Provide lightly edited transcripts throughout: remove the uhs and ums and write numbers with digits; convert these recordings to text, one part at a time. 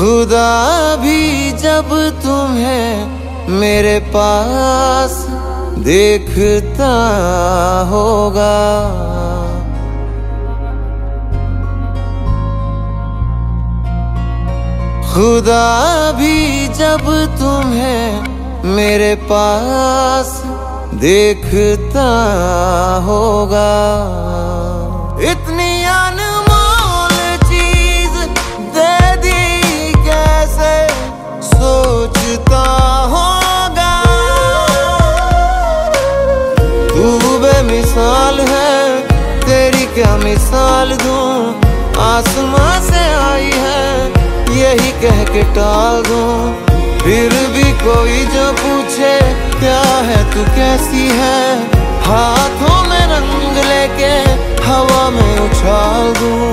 खुदा भी जब तुम्हें मेरे पास देखता होगा। खुदा भी जब तुम्हें मेरे पास देखता होगा। इतनी अनमोल चीज दे दी कैसे सोचता होगा। तू बेमिसाल है, तेरी क्या मिसाल दूं। आसमां से आई है यही कह के टाल दूं। फिर भी कोई जो पूछे क्या है तू कैसी है, हाथों में रंग लेके हवा में उछाल दूं।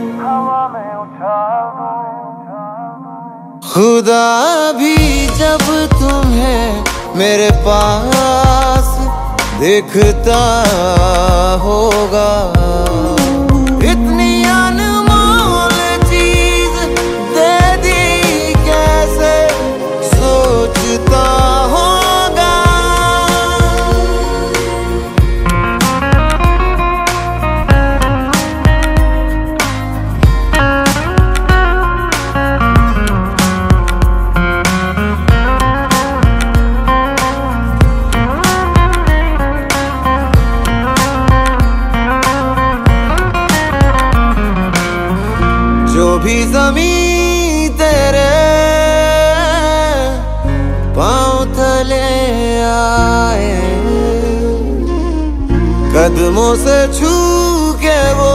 खुदा भी जब तुम्हें मेरे पास देखता होगा। इतनी अनमोल चीज दे दी कैसे सोचता होगा। जो भी ज़मीं तेरे पाँव तले आए, कदमों से छू के वो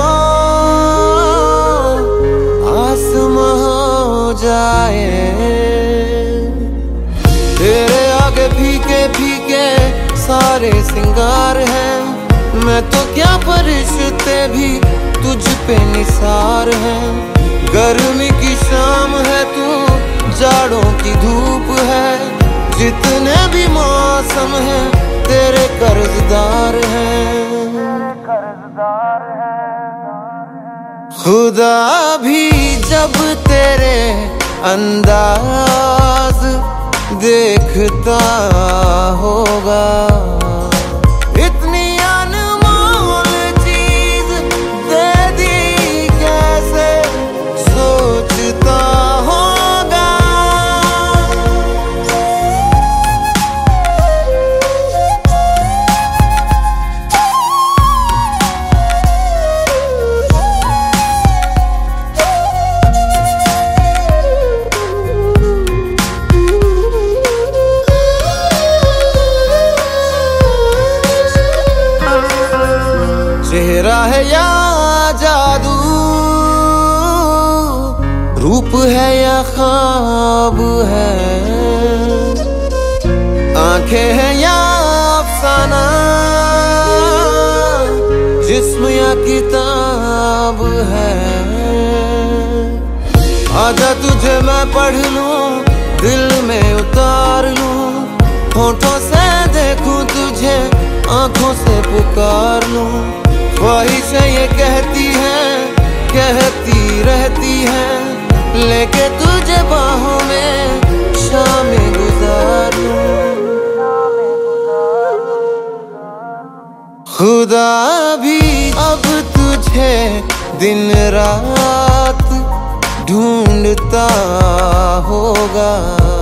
आसमां हो जाए। तेरे आगे फीके फीके सारे सिंगार हैं, मैं तो क्या फरिश्ते भी तुझ पे निसार हैं। गर्मी की शाम है तू, जाड़ों की धूप है, जितने भी मौसम हैं तेरे कर्जदार हैं। खुदा भी जब तेरे अंदाज देखता होगा। इतनी अनमोल चीज दे दी कैसे सोचता होगा। चेहरा है या जादू, रूप है या ख्वाब है, आंखें हैं या अफसाना, जिस्म या किताब है। आजा तुझे मैं पढ़ लूं, दिल में उतार लूं, होठों से देखूं तुझे, आंखों से पुकार लूं। ख्वाहिशें ये कहती हैं, कहती रहती हैं, लेके तुझे बाहों में शामें गुजार लूं। खुदा भी अब तुझे दिन रात ढूंढता होगा।